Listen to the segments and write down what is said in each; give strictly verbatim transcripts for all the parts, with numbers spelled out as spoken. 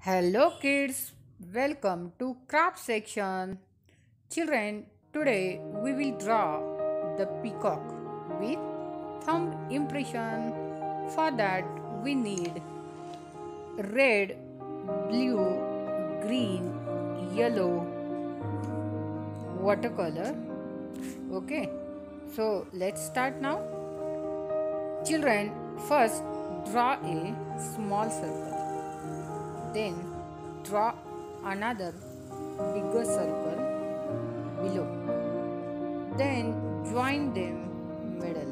Hello kids, welcome to craft section. Children, today we will draw the peacock with thumb impression. For that we need red, blue, green, yellow watercolor. Okay, so let's start now. Children, first draw a small circle. Then draw another bigger circle below. Then join them middle.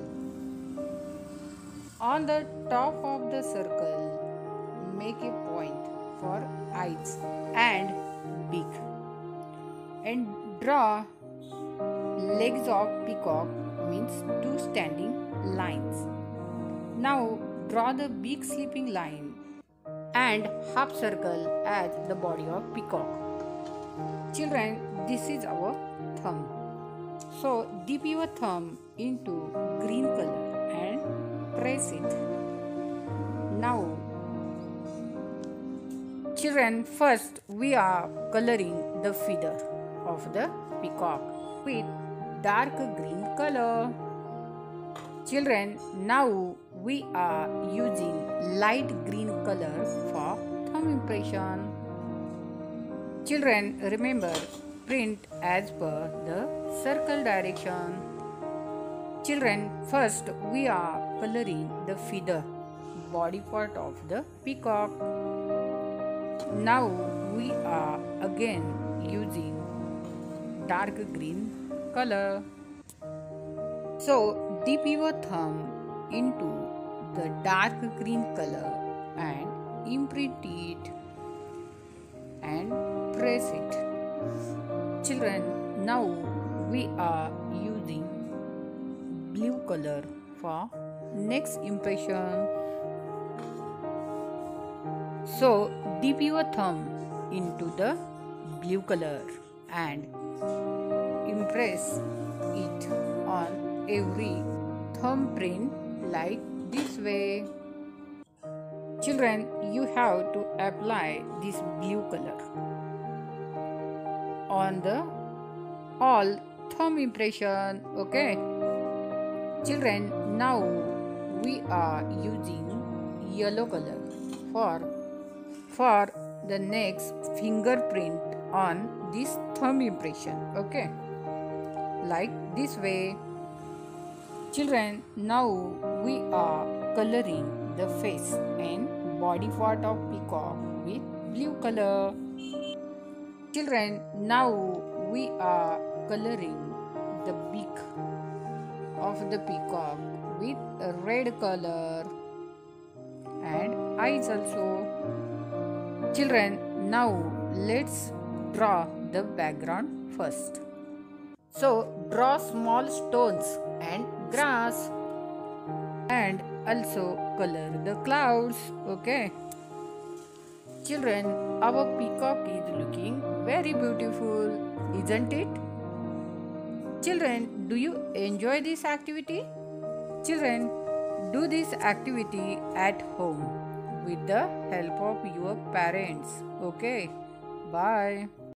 On the top of the circle, make a point for eyes and beak. And draw legs of peacock means two standing lines. Now draw the big sleeping line and half circle as the body of peacock. Children, this is our thumb. So dip your thumb into green color and press it. Now, children, first we are coloring the feather of the peacock with dark green color. Children, now we are using light green color for thumb impression. Children, remember, print as per the circle direction. Children, first we are coloring the feather, body part of the peacock. Now we are again using dark green color. So dip your thumb into the dark green color and imprint it and press it. Children, now we are using blue color for next impression. So dip your thumb into the blue color and impress it on every thumbprint like this way. Children, you have to apply this blue color on the all thumb impression. Okay. Children, now we are using yellow color for for the next fingerprint on this thumb impression. Okay, like this way. Children, now we are coloring the face and body part of peacock with blue color. Children, now we are coloring the beak of the peacock with a red color and eyes also. Children, now let's draw the background first. So draw small stones and grass and also color the clouds. Okay. Children, our peacock is looking very beautiful, isn't it? Children, do you enjoy this activity? Children, do this activity at home with the help of your parents. Okay. Bye.